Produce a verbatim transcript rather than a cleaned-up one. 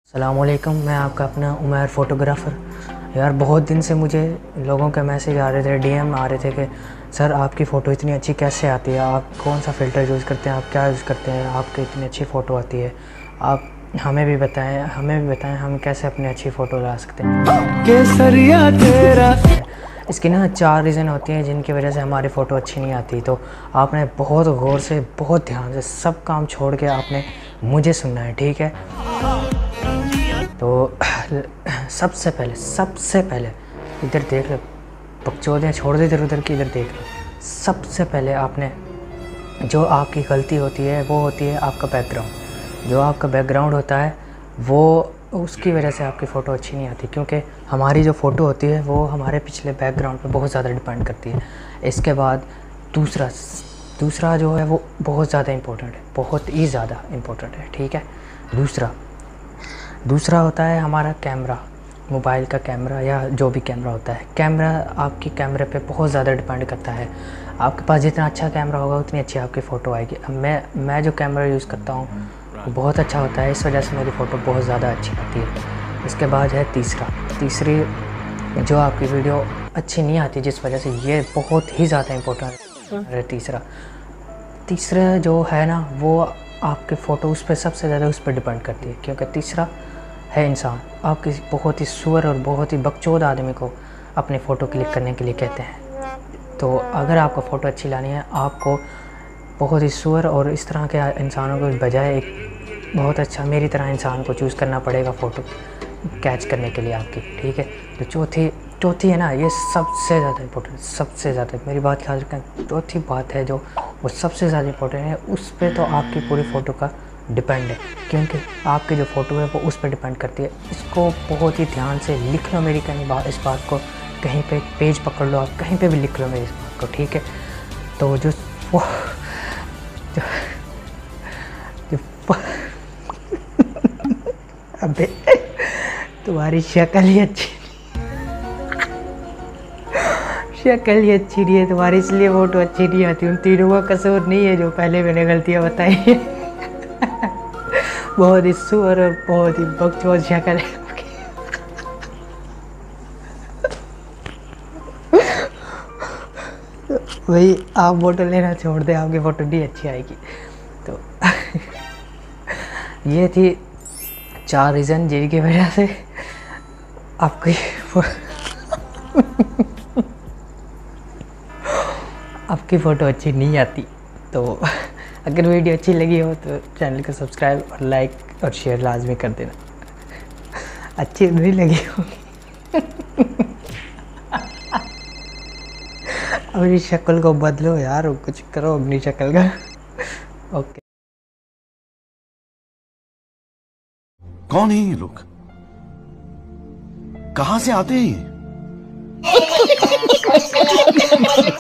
अस्सलामुअलैकुम, मैं आपका अपना उमर फ़ोटोग्राफ़र। यार बहुत दिन से मुझे लोगों के मैसेज आ रहे थे, डीएम आ रहे थे कि सर आपकी फ़ोटो इतनी अच्छी कैसे आती है, आप कौन सा फ़िल्टर यूज़ करते हैं, आप क्या यूज़ करते हैं, आपकी इतनी अच्छी फ़ोटो आती है, आप हमें भी बताएं हमें भी बताएं हम कैसे अपनी अच्छी फ़ोटो ला सकते हैं। केसरिया तेरा इसकी ना चार रीज़न होती हैं जिनकी वजह से हमारी फ़ोटो अच्छी नहीं आती। तो आपने बहुत गौर से, बहुत ध्यान से सब काम छोड़ के आपने मुझे सुनना है, ठीक है? तो सबसे पहले सबसे पहले इधर देख लो, बकचोदियाँ छोड़ दे इधर उधर की, इधर देख लो। सबसे पहले आपने जो आपकी गलती होती है वो होती है आपका बैकग्राउंड। जो आपका बैकग्राउंड होता है वो उसकी वजह से आपकी फ़ोटो अच्छी नहीं आती, क्योंकि हमारी जो फ़ोटो होती है वो हमारे पिछले बैकग्राउंड पे बहुत ज़्यादा डिपेंड करती है। इसके बाद दूसरा दूसरा जो है वो बहुत ज़्यादा इम्पोर्टेंट है, बहुत ही ज़्यादा इम्पोर्टेंट है, ठीक है? दूसरा दूसरा होता है हमारा कैमरा, मोबाइल का कैमरा या जो भी कैमरा होता है। कैमरा आपकी कैमरे पे बहुत ज़्यादा डिपेंड करता है। आपके पास जितना अच्छा कैमरा होगा उतनी अच्छी आपकी फ़ोटो आएगी। अब मैं मैं जो कैमरा यूज़ करता हूँ वो बहुत अच्छा होता है, इस वजह से मेरी फ़ोटो बहुत ज़्यादा अच्छी आती है। इसके बाद है तीसरा तीसरी जो आपकी वीडियो अच्छी नहीं आती, जिस वजह से ये बहुत ही ज़्यादा इम्पोर्टेंट है। तीसरा तीसरा जो है ना वो आपके फ़ोटो उस पर सबसे ज़्यादा उस पर डिपेंड करती है, क्योंकि तीसरा है इंसान। आप किसी बहुत ही सुअर और बहुत ही बकचोद आदमी को अपनी फ़ोटो क्लिक करने के लिए कहते हैं। तो अगर आपको फ़ोटो अच्छी लानी है, आपको बहुत ही सुअर और इस तरह के इंसानों के बजाय एक बहुत अच्छा मेरी तरह इंसान को चूज़ करना पड़ेगा फ़ोटो कैच करने के लिए आपकी, ठीक है? तो चौथी चौथी है ना, ये सबसे ज़्यादा इम्पोर्टेंट, सबसे ज़्यादा मेरी बात ख्याल रखें। चौथी बात है जो वो सबसे ज़्यादा इम्पोर्टेंट है, उस पर तो आपकी पूरी फ़ोटो का डिपेंड है, क्योंकि आपकी जो फ़ोटो है वो उस पर डिपेंड करती है। इसको बहुत ही ध्यान से लिख लो, मेरी कहीं बात इस बात को कहीं पे पेज पकड़ लो, आप कहीं पे भी लिख लो मेरी इस बात को, ठीक है? तो जो वो जो, जो अबे तुम्हारी शक्ल ही अच्छी शक्ल ही अच्छी नहीं है तुम्हारी, इसलिए फ़ोटो अच्छी नहीं आती। उन तीनों का कसूर नहीं है जो पहले मैंने गलतियाँ बताई है। बहुत ही सुअर और बहुत ही बकचोद शक्ल है। भाई आप फ़ोटो लेना छोड़ दे, आपकी फ़ोटो नहीं अच्छी आएगी। तो ये थी चार रीज़न जिनकी वजह से आपकी आपकी फ़ोटो अच्छी नहीं आती। तो अगर वीडियो अच्छी लगी हो तो चैनल को सब्सक्राइब और लाइक और शेयर लाजमी कर देना। अच्छी नहीं लगी होगी अपनी शक्ल को बदलो यार, कुछ करो अपनी शक्ल का। ओके। कौन है ये लोग, कहां से आते हैं ये?